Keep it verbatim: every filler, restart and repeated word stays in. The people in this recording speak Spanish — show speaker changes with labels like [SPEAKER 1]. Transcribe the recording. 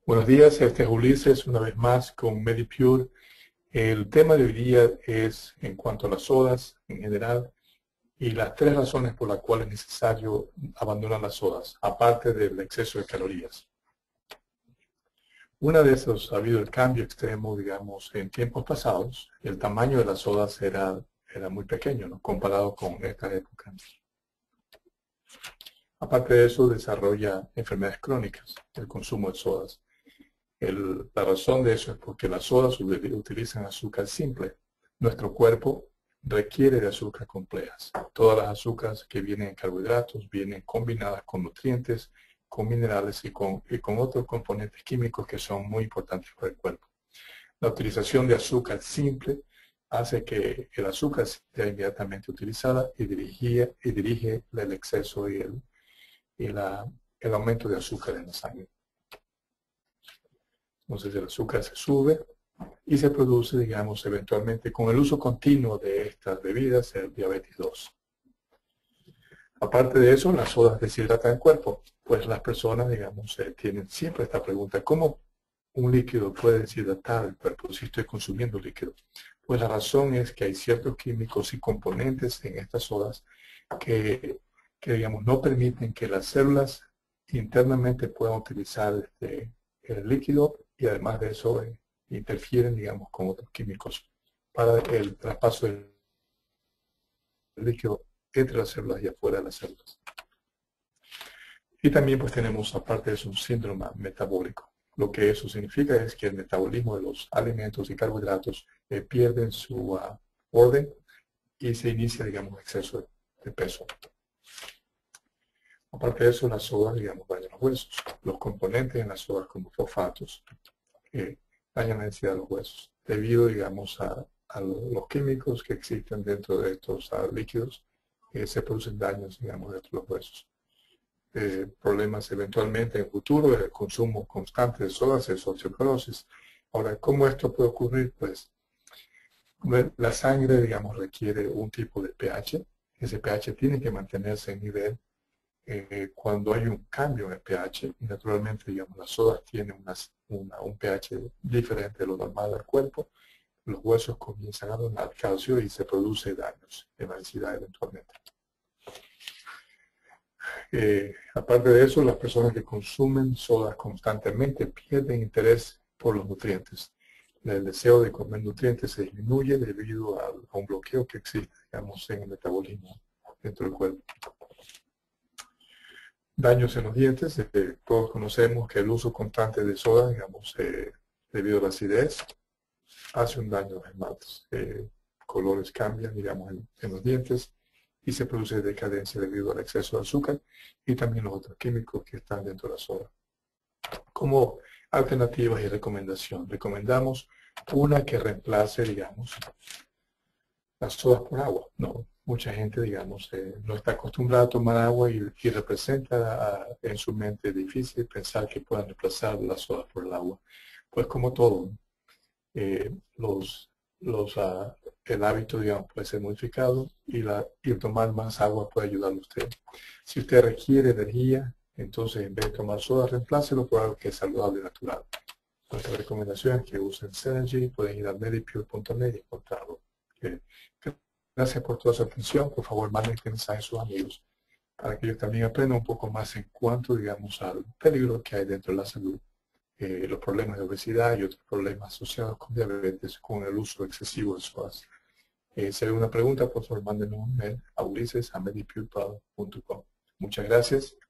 [SPEAKER 1] Buenos días, este es Ulises, una vez más con Medipure. El tema de hoy día es en cuanto a las sodas en general y las tres razones por las cuales es necesario abandonar las sodas, aparte del exceso de calorías. Una de esas ha habido el cambio extremo, digamos, en tiempos pasados. El tamaño de las sodas era, era muy pequeño, ¿no?, comparado con esta época. Aparte de eso, desarrolla enfermedades crónicas, el consumo de sodas. El, la razón de eso es porque las sodas utilizan azúcar simple. Nuestro cuerpo requiere de azúcar complejas. Todas las azúcares que vienen en carbohidratos vienen combinadas con nutrientes, con minerales y con, y con otros componentes químicos que son muy importantes para el cuerpo. La utilización de azúcar simple hace que el azúcar sea inmediatamente utilizada y, dirigía, y dirige el exceso y, el, y la, el aumento de azúcar en la sangre. Entonces el azúcar se sube y se produce, digamos, eventualmente con el uso continuo de estas bebidas, el diabetes dos. Aparte de eso, las sodas deshidratan el cuerpo. Pues las personas, digamos, eh, tienen siempre esta pregunta: ¿cómo un líquido puede deshidratar el cuerpo si estoy consumiendo líquido? Pues la razón es que hay ciertos químicos y componentes en estas sodas que, que digamos, no permiten que las células internamente puedan utilizar este, el líquido, y además de eso eh, interfieren, digamos, con otros químicos para el traspaso del líquido entre las células y afuera de las células. Y también pues tenemos, aparte de eso, un síndrome metabólico. Lo que eso significa es que el metabolismo de los alimentos y carbohidratos eh, pierden su uh, orden y se inicia, digamos, exceso de, de peso. Aparte de eso, las sodas, digamos, dañan los huesos. Los componentes en las sodas, como fosfatos, eh, dañan la densidad de los huesos, debido, digamos, a, a los químicos que existen dentro de estos uh, líquidos. Eh, se producen daños, digamos, dentro de los huesos. Eh, problemas eventualmente en el futuro, el consumo constante de sodas es osteoporosis. Ahora, ¿cómo esto puede ocurrir? Pues la sangre, digamos, requiere un tipo de pH. Ese pH tiene que mantenerse en nivel. Eh, cuando hay un cambio en el pH, y naturalmente, digamos, las sodas tienen una, una, un pH diferente de lo normal del cuerpo, los huesos comienzan a donar calcio y se produce daños en la densidad eventualmente. Eh, aparte de eso, las personas que consumen sodas constantemente pierden interés por los nutrientes. El deseo de comer nutrientes se disminuye debido a, a un bloqueo que existe, digamos, en el metabolismo dentro del cuerpo. Daños en los dientes. Eh, todos conocemos que el uso constante de soda, digamos, eh, debido a la acidez, hace un daño a los esmaltes. Eh, colores cambian, digamos, en, en los dientes, y se produce decadencia debido al exceso de azúcar y también los otros químicos que están dentro de la soda. Como alternativas y recomendación, recomendamos una que reemplace, digamos, las sodas por agua. No, mucha gente, digamos, eh, no está acostumbrada a tomar agua y, y representa a, en su mente difícil pensar que puedan reemplazar las sodas por el agua. Pues como todo, eh, los, los, uh, el hábito, digamos, puede ser modificado, y, la, y el tomar más agua puede ayudarle a usted. Si usted requiere energía, entonces en vez de tomar soda, reemplácelo por algo que es saludable y natural. Nuestra recomendación es que usen Synergy. Pueden ir a medipure punto net y encontrarlo. Eh, gracias por toda su atención. Por favor, manden este mensaje a sus amigos para que ellos también aprendan un poco más en cuanto, digamos, al peligro que hay dentro de la salud. Eh, los problemas de obesidad y otros problemas asociados con diabetes con el uso excesivo de sodas. Eh, si hay una pregunta, por favor, mándenos un mail a ulises arroba medipure punto com. Muchas gracias.